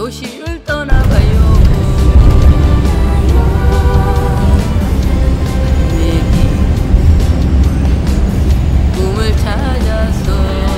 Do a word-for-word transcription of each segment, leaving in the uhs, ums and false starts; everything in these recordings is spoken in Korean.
도시를 떠나가요. 꿈을 찾아서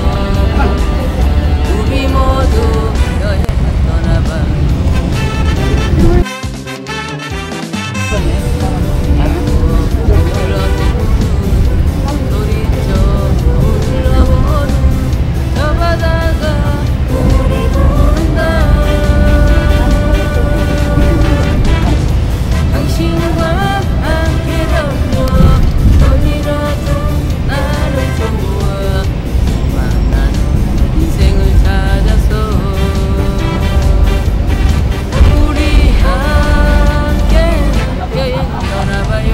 우리 모두 여행을 떠나봐요. 소리쳐 불러보는 저 바다가 우리 부른다. 당신과 함께 달려 어디라도 나를 좋아. 만나는 인생을 찾아서 우리 함께 여행 떠나봐요.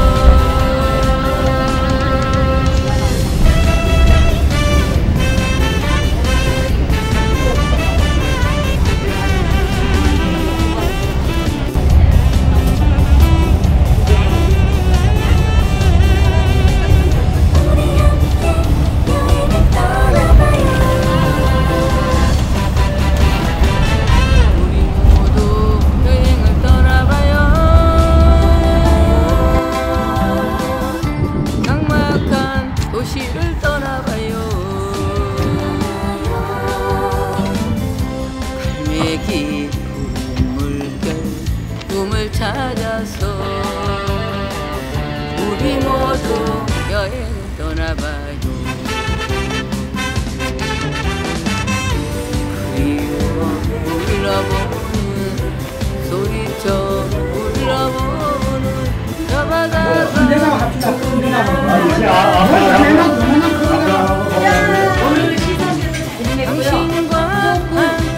도시를 떠나봐요. 갈매기 푸른 물결 꿈을 찾아서 우리 모두 여행 떠나봐요. 그리워 울러보는 소리쳐 울러보는 저 바다가 당신과 함께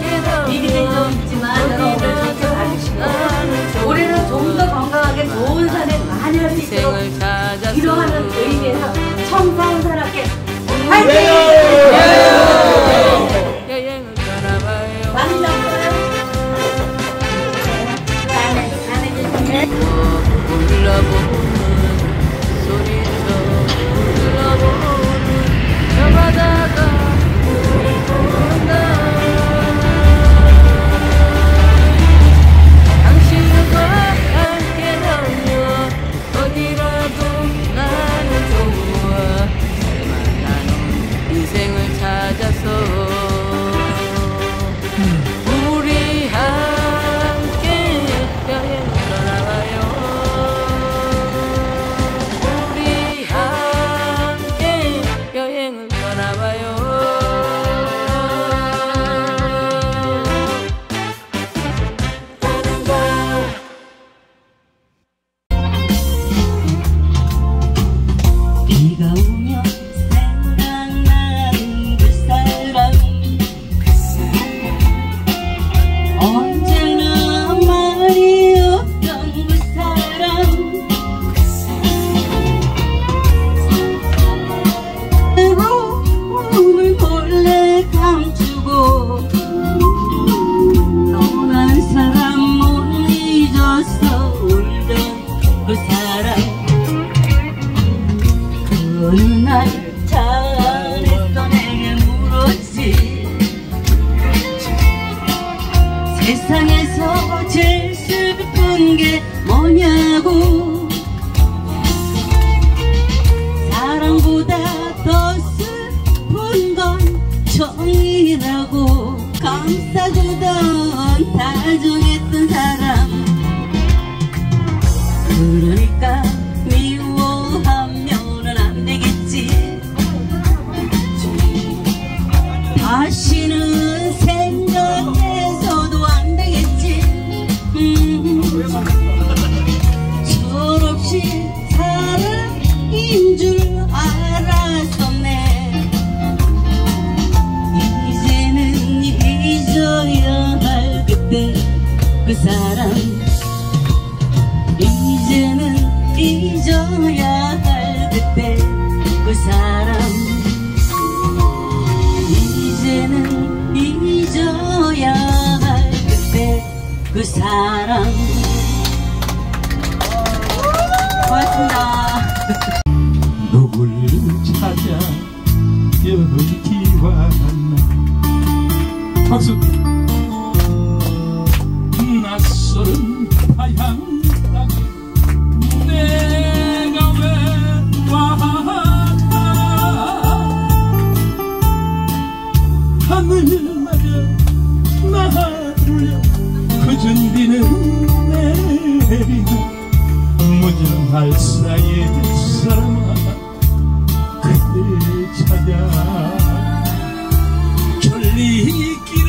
올해는 좀 더 건강하게 좋은 산에 많이 할 수 있도록 기도하는 의미에서 청사운산악회 화이팅! 여행을 떠나봐요. 많이 잡아요. 불러보는 소리쳐 불러보는 저 바다가 우릴 부른다. 당신과 함께 달려 어디라도 나는 좋아. 만나는 인생을 찾아서 우리 함께 여행을 떠나가요. 우리 함께 여행을 떠나봐요. 비가 오면 생각나는 그 사람, 언제나 말이 없던 그 사람, 그리고 눈을 몰래 감추고 떠난 사람 못 잊었어. 울던 그 사람, 어느 날 차 안에서 내게 물었지. 세상에서 제일 슬픈 게 뭐냐고. 사랑보다 더 슬픈 건 정이라고. 감싸주던 다정했던 사람, 그러니까 미워하면은 안 되겠지. 다시는 생각해서도 안 되겠지. 음, 철없이 사랑인 줄 알았었네. 이제는 잊어야 할 그때 그 사람, 이제는 잊어야 할 그때 그 사람, 이제는 잊어야 할 그때 그 사람. 고맙습니다. 누굴 찾아 여기와 나 박수. 낯설은 타향 땅에 내가 왜 왔나. 하늘마저 나를 그전 비는 내리고 무정할 사이에 사람아 그대 찾아 천리길을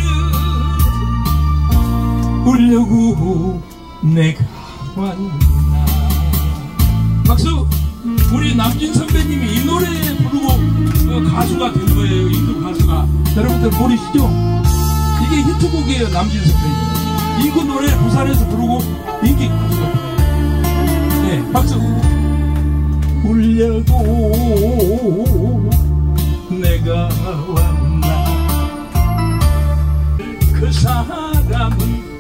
울려고 내가 왔나. 박수! 우리 남진 선배님이 이 노래 부르고 어, 가수가 된 거예요. 인도 가수가. 여러분들 모르시죠? 이게 히트곡이에요. 남진 선배님. 이그 노래 부산에서 부르고 인기 가수가 돼요. 네, 박수! 울려고 내가 왔나. 그 사람은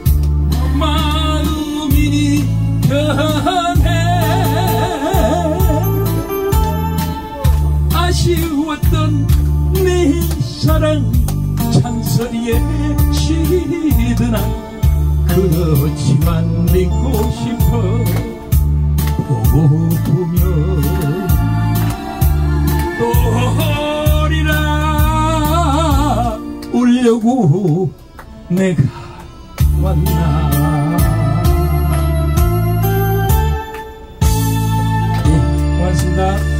마음이 변해. 아쉬웠던 내 사랑 잔소리에 시드나. 그렇지만 믿고 싶어 보고 보면 또 오리라. 울려고 내가 왔나. 네, 고맙습니다.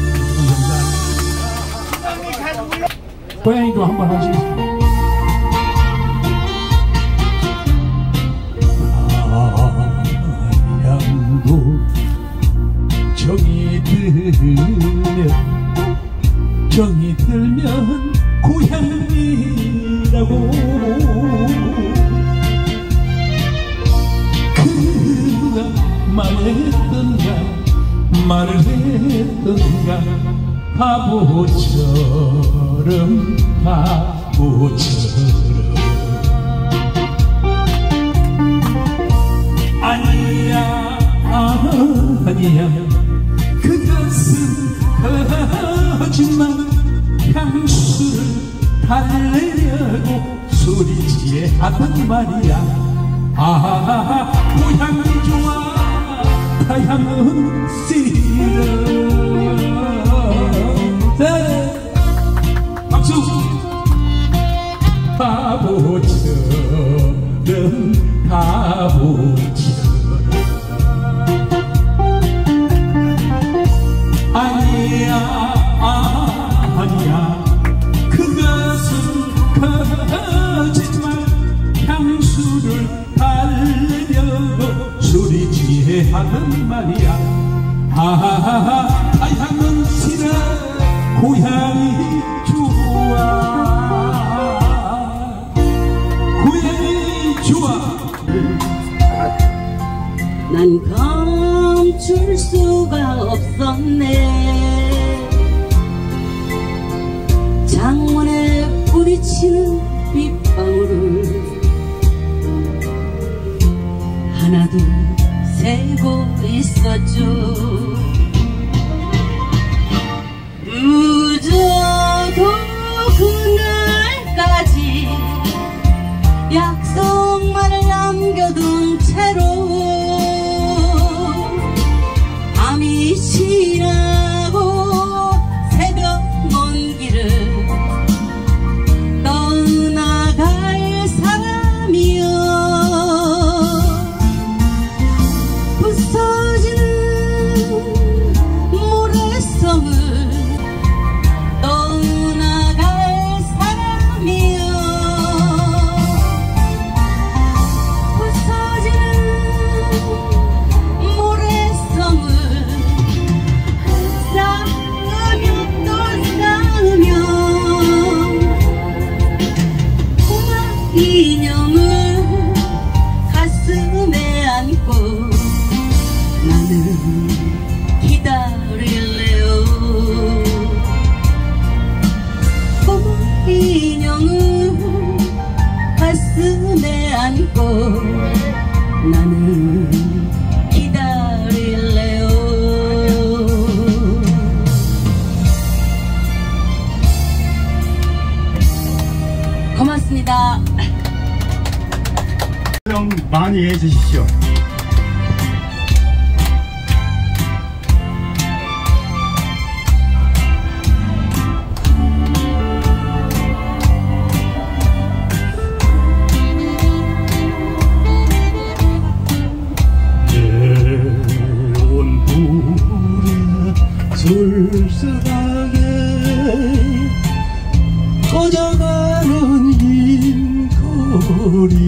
감사합니다. 고양이도 한번 하시겠습니다. 양도 정이 들면 정이 들면 고향이라고. 그가 말했던가 말을 했던가 바보처럼 바보처럼. 아니야 아니야 그것은 거짓말. 향수를 달래려고 소리지에 하던 말이야. 아 고향이 좋아 타향은 싫어. 네. 박수. 바보처럼 바보처럼. 아니야 아니야 그것은 거짓말. 향수를 달래려고 소리지에 하던 말이야. 아하하 타향은 싫어 고향이 좋아. 고향이 좋아. 난 감출 수가 없었네. 창문에 부딪히는 빗방울을 하나둘 세고 있었죠. 늦어도 그날까지 약속만을 남겨둔 채로 밤이 지나고 새벽 먼 길을 떠나갈 사람이여. 부서지는 모래성을 떠나갈 사람이여. 부서지는 모래성을 쌓으며 또 쌓으며 고마 인형을 가슴에 안고 나는 기다릴래요. 고마 인형을 가슴에 안고 나는 기다릴래요. 고맙습니다. 신청 많이 해주십시오. 쓸쓸하게 꺼져가는 긴 거리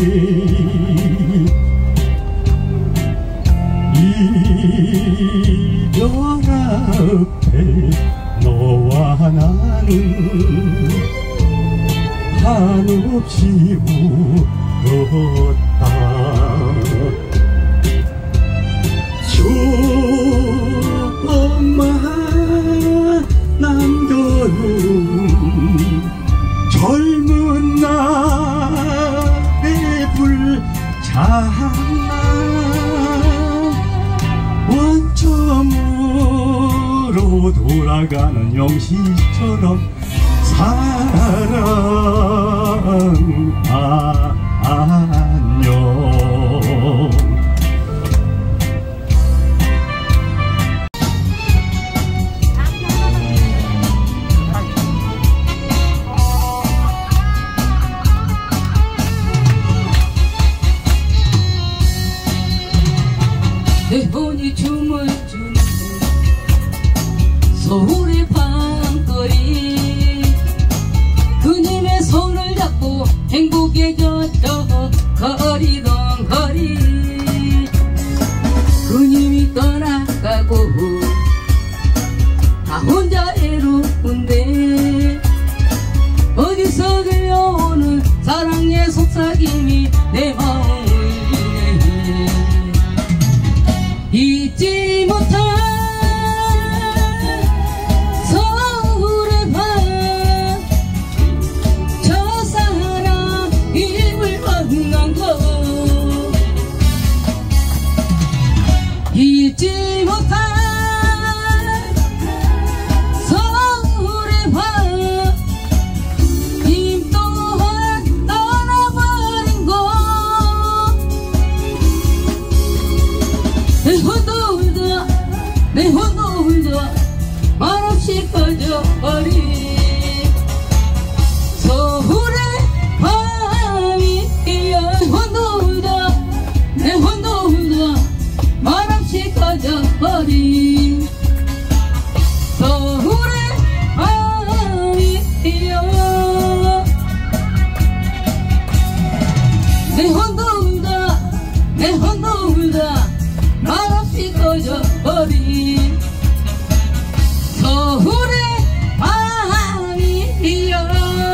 이별 앞에 너와 나는 한없이 울었다. 조금만 남겨놓은 젊은 날의 불장난 원점으로 돌아가는 영시처럼 사랑 안녕. 내 손이 춤을 추는 서울의 밤거리 그님의 손을 잡고 행복해졌죠. 거리던 거리 그님이 떠나가고 나 혼자 애로운데 어디서 들려오는 사랑의 속삭임이 내 마음을 잊지 못한 서울의 밤 첫사랑임을 만난 것 잊지 못한 서울의 밤 님 또한 떠나버린 것 내 혼도 울다 내 혼도 울다 말없이 꺼져버린 서울의 밤이야. 내 혼도 울다 내 혼도 울다 말없이 꺼져버린 서울의 밤이야. 내 혼도 울다 내 혼도 울다 말없이 꺼져버린 서울의 밤이야.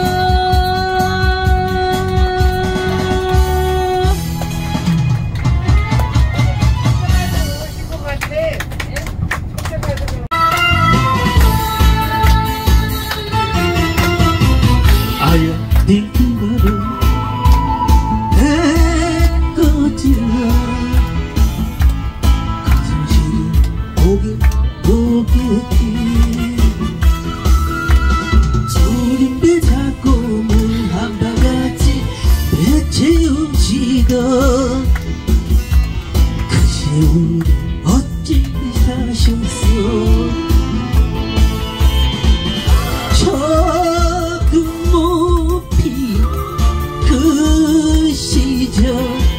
아야 딩거를 내 거지라 고개 고개기 주님배 잡고 물 한바가지 배채우시던 그 세월 어찌 사셨어. 적은 높이 그 시절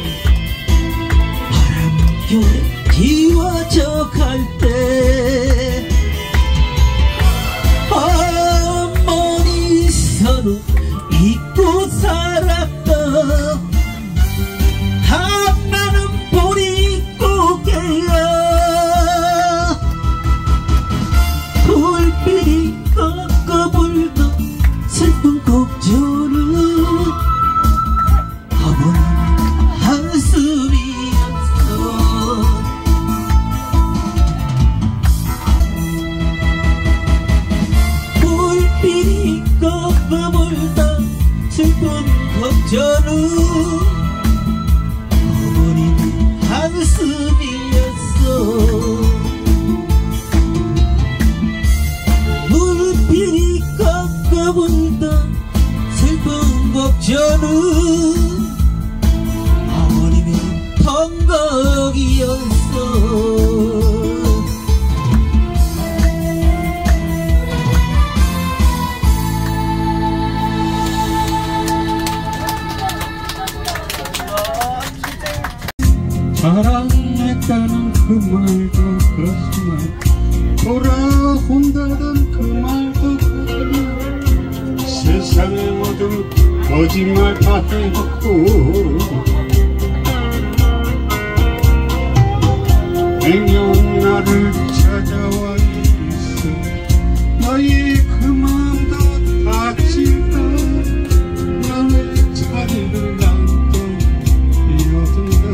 바람결에 지워져 갈 때 어머니 서로 잊고 살았던 한마는 보릿고개야. 불빛이 꺾어불던 슬픈 곡조는 어머니 한숨이었어. 불빛이 꺾어불던 슬픈 곡조는 어머니 한숨이었어. 불빛이 꺾어불던 슬픈 곡조는 사랑했다는 그 말도 거짓말, 돌아온다던 그 말도 거짓말, 세상에 모두 거짓말 다 해놓고 행여 나를 찾아와 있어. 너의 그 마음도 다칠까. 너의 자리를 난또 비워둔다.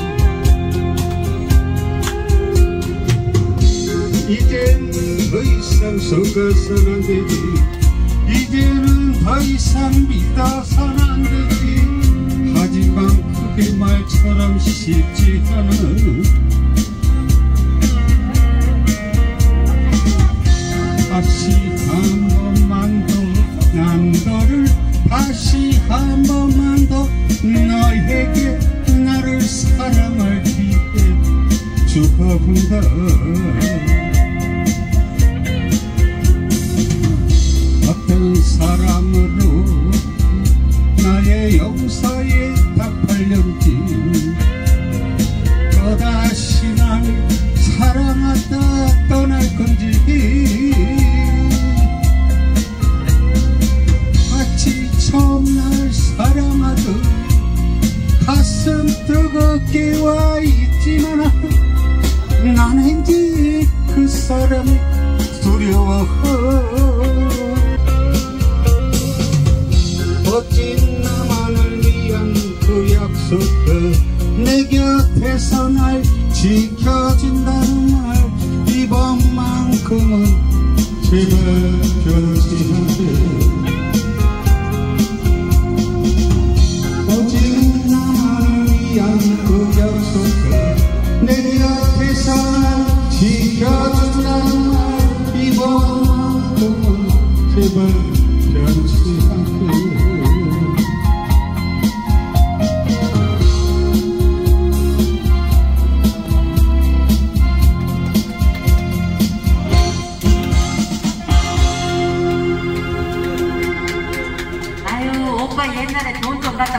이젠 더 이상 속아서는 안 되지. 이제는 더 이상 믿어서는 안 되지. 하지만 그게 말처럼 쉽지 않아. 다시 한 번만 더 난 너를 다시 한 번만 더 너에게 나를 사랑할 기회 주어본다. 어떤 사람으로 나의 용서에 답하려는지, 또다시 날 사랑하다 떠날 건지, 마치 처음 날 사랑하듯 가슴 뜨겁게 와 있지만 난 왠지 그 사람이 두려워. 멋진 나만을 위한 그 약속도 내 곁에서 날 지켜준다는 말, 이번만큼은 제발 변하지 않게. 멋진 나만을 위한 그 약속도 내 곁에서 날 지켜준다는 말, 이번만큼은 제발 변하지 않게. 오빠 옛날에 돈 좀 갖다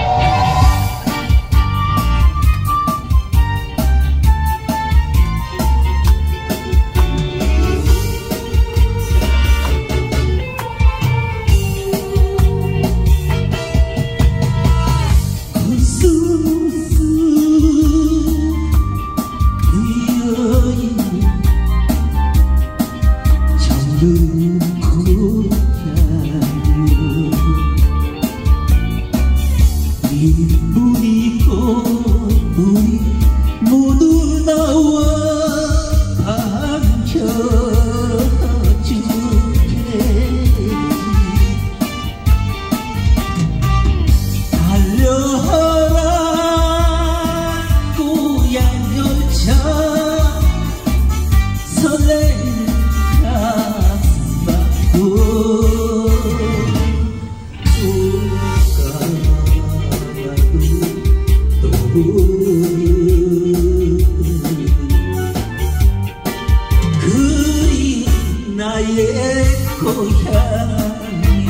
그리 나의 고향이요.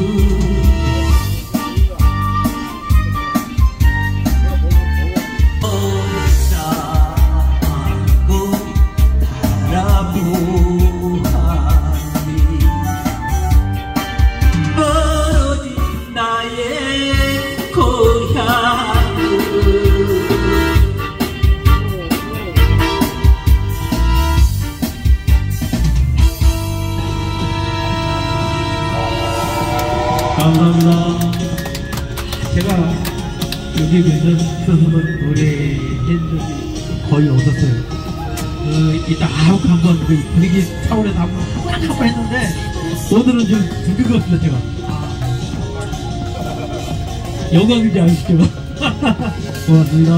싸고 바라보아니 멀어진 나의 고향이요. 감사합니다. 제가 여기 계신 스승은 노래한 적이 거의 없었어요. 그, 이따 아욱 한번 그 분위기 차원에서 한번 딱 한번 했는데 오늘은 좀 준비가 없어요. 제가 영광인지 아시죠? 고맙습니다.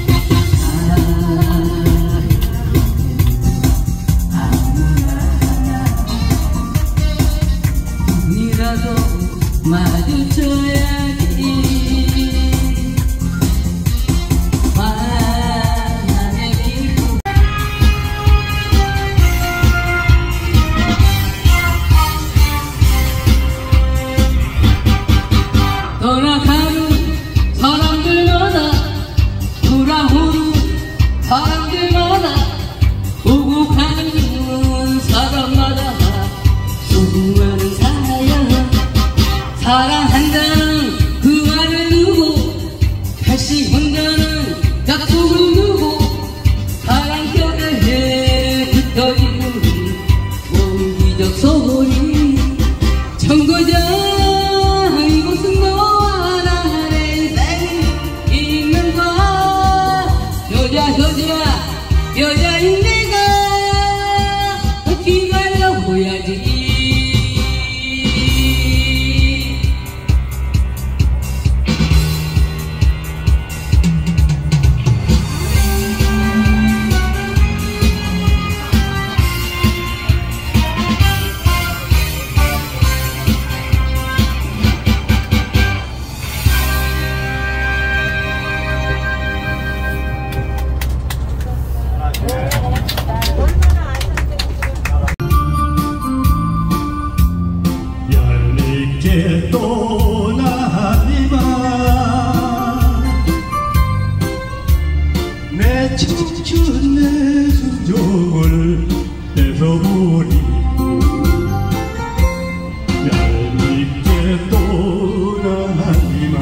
아무나 터지는 원기적 소리 청구자 이곳은 너와 나의 사이 있는 것 여자 여자 여자인 내가 기다려 보야지 얄밉게 떠나니만 내 청춘 내 순종을 뺏어버리고 얄밉게 떠나니만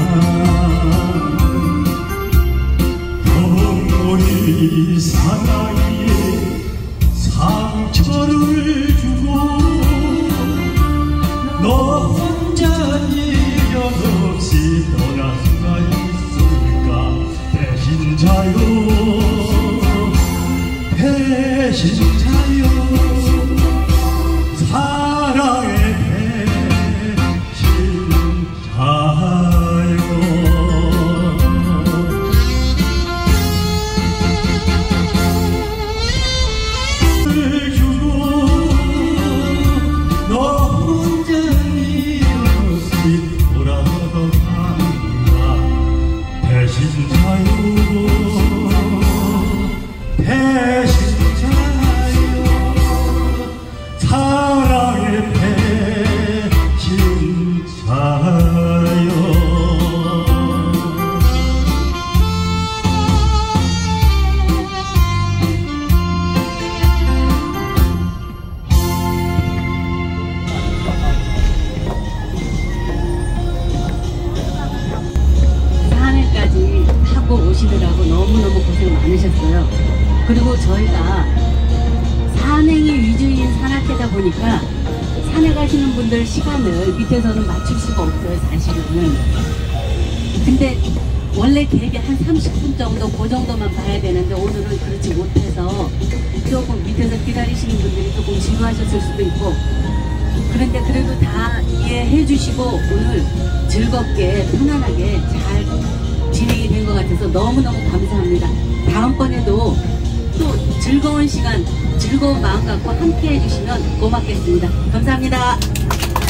덩어리 사나이에 상처를 주고 너 혼자 미련 없이 떠날 수가 있을까 배신자요 배신자요 사랑의 배신자요 주고 너 혼자 돌아서서 산다 배신자요 배신자요 사랑의 배신자요 산에까지 타고 오시느라고 너무너무 고생 많으셨어요. 그리고 저희가 산행이 위주인 산악회다 보니까 산에 가시는 분들 시간을 밑에서는 맞출 수가 없어요, 사실은. 근데 원래 계획이 한 삼십 분 정도 그 정도만 봐야 되는데 오늘은 그렇지 못해서 조금 밑에서 기다리시는 분들이 조금 지루하셨을 수도 있고, 그런데 그래도 다 이해해 주시고 오늘 즐겁게 편안하게 잘 진행이 된 것 같아서 너무너무 감사합니다. 다음번에도 또 즐거운 시간, 즐거운 마음 갖고 함께 해주시면 고맙겠습니다. 감사합니다.